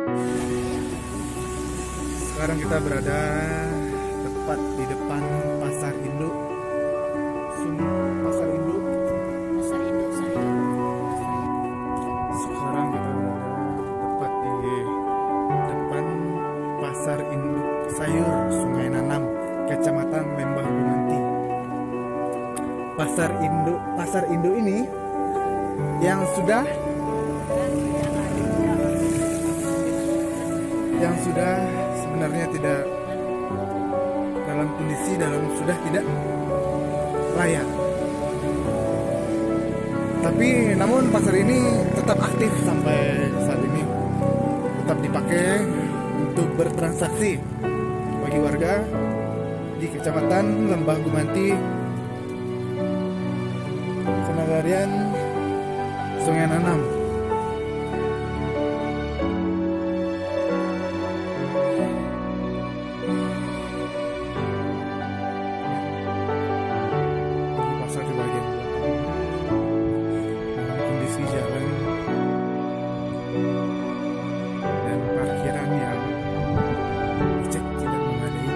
Sekarang kita berada tepat di depan Pasar Induk. Pasar Induk. Pasar Induk Sayur. Sekarang kita berada tepat di depan Pasar Induk Sayur Sungai Nanam, Kecamatan Lembah Gumanti. Pasar Induk ini yang sudah sebenarnya tidak dalam kondisi sudah tidak layak. Tapi namun pasar ini tetap aktif sampai saat ini, tetap dipakai untuk bertransaksi bagi warga di Kecamatan Lembah Gumanti, Kenagarian Sungai Nanam. Pasar di bagian dengan kondisi jalan dan parkiran yang cek tidak memadai.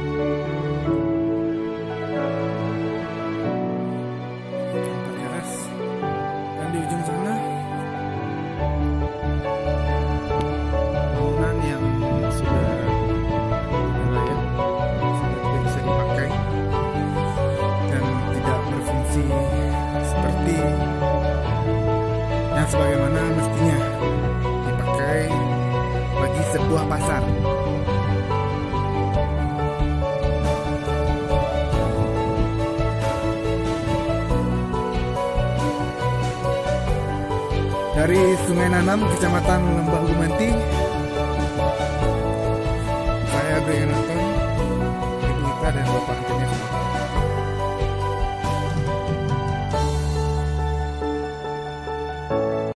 Tampak keras. Dan di ujung sana bangunan yang sudah layak, sudah tidak bisa dipakai dan tidak berfungsi seperti yang sebagaimana mestinya dipakai bagi sebuah pasar. Dari Sungai Nanam, Kecamatan Lembah Gumanti, saya Brian Anton, Ibu Ita dan Bapak